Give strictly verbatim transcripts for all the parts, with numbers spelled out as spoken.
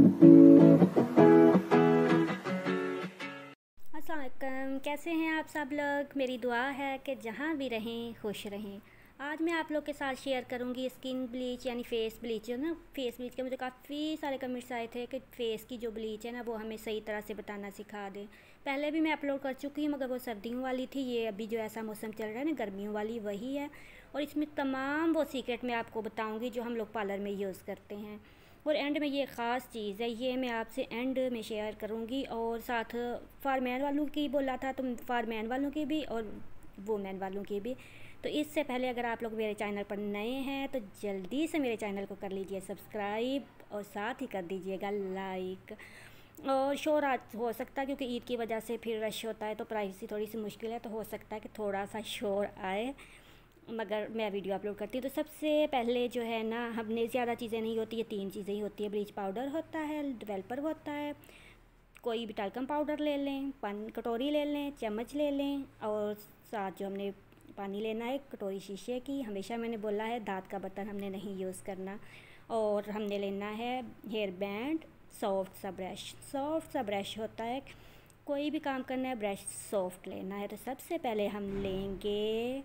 अस्सलाम वालेकुम, कैसे हैं आप सब लोग। मेरी दुआ है कि जहाँ भी रहें खुश रहें। आज मैं आप लोग के साथ शेयर करूंगी स्किन ब्लीच यानी फ़ेस ब्लीच। जो ना फ़ेस ब्लीच के मुझे काफ़ी सारे कमेंट्स आए थे कि फ़ेस की जो ब्लीच है ना वो हमें सही तरह से बताना सिखा दें। पहले भी मैं अपलोड कर चुकी हूँ मगर वो सर्दियों वाली थी। ये अभी जो ऐसा मौसम चल रहा है ना गर्मियों वाली वही है। और इसमें तमाम वो सीक्रेट मैं आपको बताऊँगी जो हम लोग पार्लर में यूज़ करते हैं। और एंड में ये ख़ास चीज़ है, ये मैं आपसे एंड में शेयर करूँगी। और साथ फारमैन वालों की बोला था, तो फारमैन वालों की भी और वुमेन वालों की भी। तो इससे पहले अगर आप लोग मेरे चैनल पर नए हैं तो जल्दी से मेरे चैनल को कर लीजिए सब्सक्राइब और साथ ही कर दीजिएगा लाइक। और शोर आज हो सकता है क्योंकि ईद की वजह से फिर रश होता है तो प्राइवेसी थोड़ी सी मुश्किल है, तो हो सकता है कि थोड़ा सा शोर आए, मगर मैं वीडियो अपलोड करती हूँ। तो सबसे पहले जो है ना, हमने ज़्यादा चीज़ें नहीं होती, ये तीन चीज़ें ही होती है। ब्लीच पाउडर होता है, डेवलपर होता है, कोई भी टाल्कम पाउडर ले लें, पानी कटोरी ले लें, चम्मच ले लें, और साथ जो हमने पानी लेना है कटोरी शीशे की। हमेशा मैंने बोला है दांत का बर्तन हमने नहीं यूज़ करना। और हमने लेना है हेयर बैंड, सॉफ्ट सा ब्रश। सॉफ्ट सा ब्रश होता है, कोई भी काम करना है ब्रश सॉफ्ट लेना है। तो सबसे पहले हम लेंगे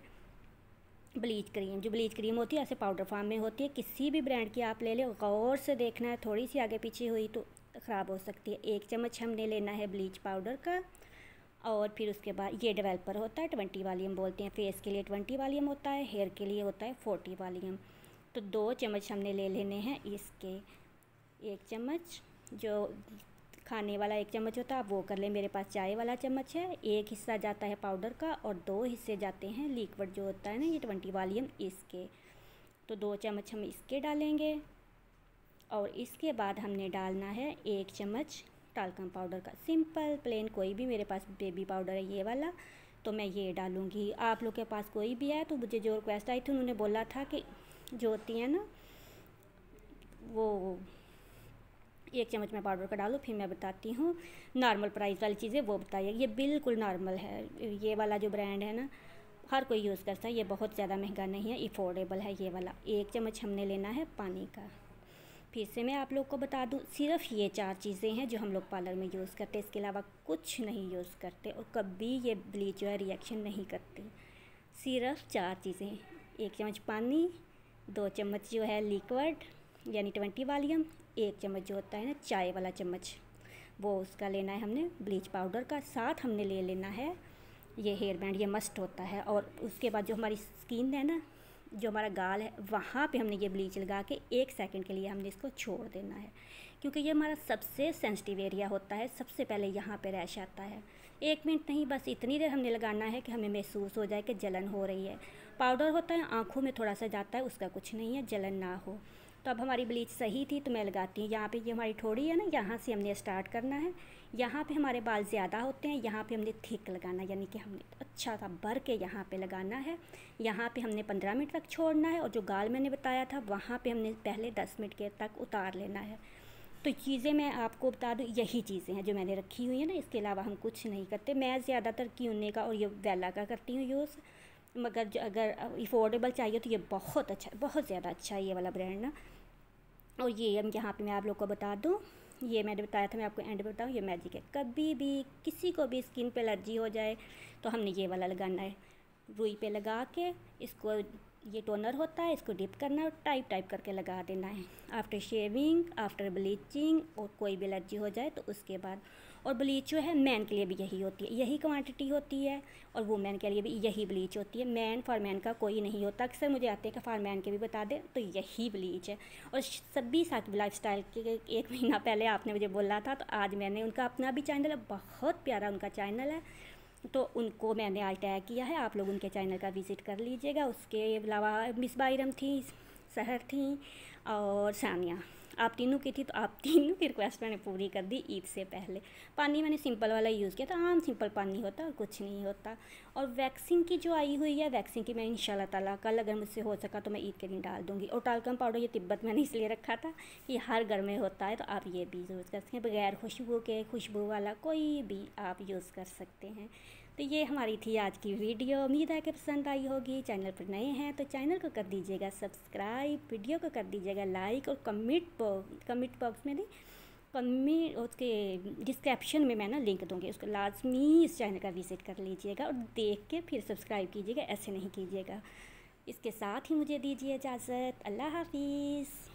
ब्लीच क्रीम। जो ब्लीच क्रीम होती है ऐसे पाउडर फॉर्म में होती है, किसी भी ब्रांड की आप ले लें। गौर से देखना है, थोड़ी सी आगे पीछे हुई तो ख़राब हो सकती है। एक चम्मच हमने लेना है ब्लीच पाउडर का। और फिर उसके बाद ये डेवलपर होता है, ट्वेंटी वॉल्यूम बोलते हैं। फेस के लिए ट्वेंटी वॉल्यूम होता है, हेयर के लिए होता है फोर्टी वॉल्यूम। तो दो चम्मच हमने ले लेने हैं इसके। एक चम्मच जो खाने वाला एक चम्मच होता है आप वो कर लें, मेरे पास चाय वाला चम्मच है। एक हिस्सा जाता है पाउडर का और दो हिस्से जाते हैं लिक्विड जो होता है ना ये ट्वेंटी वॉल्यूम इसके। तो दो चम्मच हम इसके डालेंगे। और इसके बाद हमने डालना है एक चम्मच टाल्कम पाउडर का, सिंपल प्लेन, कोई भी, मेरे पास बेबी पाउडर है ये वाला, तो मैं ये डालूँगी। आप लोग के पास कोई भी है तो मुझे जो रिक्वेस्ट आई थी उन्होंने बोला था कि जो होती है ना वो एक चम्मच में पाउडर का डालो। फिर मैं बताती हूँ नॉर्मल प्राइस वाली चीज़ें वो बताइए। ये बिल्कुल नॉर्मल है, ये वाला जो ब्रांड है ना हर कोई यूज़ करता है, ये बहुत ज़्यादा महंगा नहीं है, अफोर्डेबल है ये वाला। एक चम्मच हमने लेना है पानी का। फिर से मैं आप लोग को बता दूँ, सिर्फ ये चार चीज़ें हैं जो हम लोग पार्लर में यूज़ करते हैं, इसके अलावा कुछ नहीं यूज़ करते। और कभी ये ब्लीच जो है रिएक्शन नहीं करती। सिर्फ चार चीज़ें, एक चम्मच पानी, दो चम्मच जो है लिक्विड यानी ट्वेंटी वॉल्यूम, एक चम्मच जो होता है ना चाय वाला चम्मच वो उसका लेना है हमने ब्लीच पाउडर का। साथ हमने ले लेना है ये हेयर बैंड, ये मस्ट होता है। और उसके बाद जो हमारी स्किन है ना, जो हमारा गाल है, वहाँ पे हमने ये ब्लीच लगा के एक सेकंड के लिए हमने इसको छोड़ देना है, क्योंकि ये हमारा सबसे सेंसिटिव एरिया होता है। सबसे पहले यहाँ पे रैश आता है। एक मिनट नहीं, बस इतनी देर हमने लगाना है कि हमें महसूस हो जाए कि जलन हो रही है। पाउडर होता है आँखों में थोड़ा सा जाता है, उसका कुछ नहीं है, जलन ना हो। तो अब हमारी ब्लीच सही थी तो मैं लगाती हूँ। यहाँ पे ये हमारी ठोड़ी है ना, यहाँ से हमने स्टार्ट करना है। यहाँ पे हमारे बाल ज़्यादा होते हैं, यहाँ पे हमने थिक लगाना, यानी कि हमने अच्छा सा भर के यहाँ पे लगाना है। यहाँ पे हमने पंद्रह मिनट तक छोड़ना है। और जो गाल मैंने बताया था वहाँ पे हमने पहले दस मिनट के तक उतार लेना है। तो चीज़ें मैं आपको बता दूँ, यही चीज़ें हैं जो मैंने रखी हुई हैं ना, इसके अलावा हम कुछ नहीं करते। मैं ज़्यादातर क्यूने का और ये वेला का करती हूँ यूज़, मगर जो अगर अफोर्डेबल चाहिए तो ये बहुत अच्छा, बहुत ज़्यादा अच्छा है ये वाला ब्रांड ना। और ये हम यहाँ पे मैं आप लोग को बता दूँ, ये मैंने बताया था, मैं आपको एंड में बताऊँ, ये मैजिक है। कभी भी किसी को भी स्किन पे एलर्जी हो जाए तो हमने ये वाला लगाना है। रुई पे लगा के इसको, ये टोनर होता है, इसको डिप करना है और टाइप टाइप करके लगा देना है आफ्टर शेविंग, आफ्टर ब्लीचिंग। और कोई भी एलर्जी हो जाए तो उसके बाद। और ब्लीच जो है मैन के लिए भी यही होती है, यही क्वांटिटी होती है। और वुमेन के लिए भी यही ब्लीच होती है, मैन फॉर मैन का कोई नहीं होता। अक्सर मुझे आते हैं कि फॉर मैन के भी बता दें, तो यही ब्लीच है। और सभी साकिब लाइफस्टाइल के एक महीना पहले आपने मुझे बोला था, तो आज मैंने उनका अपना भी चैनल है, बहुत प्यारा उनका चैनल है, तो उनको मैंने आज टैग किया है, आप लोग उनके चैनल का विज़िट कर लीजिएगा। उसके अलावा मिस बाइरम थी, सहर थी और सानिया, आप तीनों की थी, तो आप तीनों की रिक्वेस्ट मैंने पूरी कर दी ईद से पहले। पानी मैंने सिंपल वाला यूज़ किया था, आम सिंपल पानी होता और कुछ नहीं होता। और वैक्सिंग की जो आई हुई है, वैक्सिंग की मैं इंशाल्लाह ताला कल अगर मुझसे हो सका तो मैं ईद के दिन डाल दूँगी। और टाल्कम पाउडर ये तिब्बत मैंने इसलिए रखा था कि हर घर में होता है, तो आप ये भी यूज़ कर सकते हैं, बगैर खुशबू के, खुशबू वाला कोई भी आप यूज़ कर सकते हैं। तो ये हमारी थी आज की वीडियो, उम्मीद है कि पसंद आई होगी। चैनल पर नए हैं तो चैनल को कर दीजिएगा सब्सक्राइब, वीडियो को कर दीजिएगा लाइक, और कमेंट बॉक्स कमेंट बॉक्स में नहीं कमेंट उसके डिस्क्रिप्शन में मैं ना लिंक दूँगी, उसको लाजमी इस चैनल का विज़िट कर लीजिएगा और देख के फिर सब्सक्राइब कीजिएगा, ऐसे नहीं कीजिएगा। इसके साथ ही मुझे दीजिए इजाज़त। अल्लाह हाफ़िज़।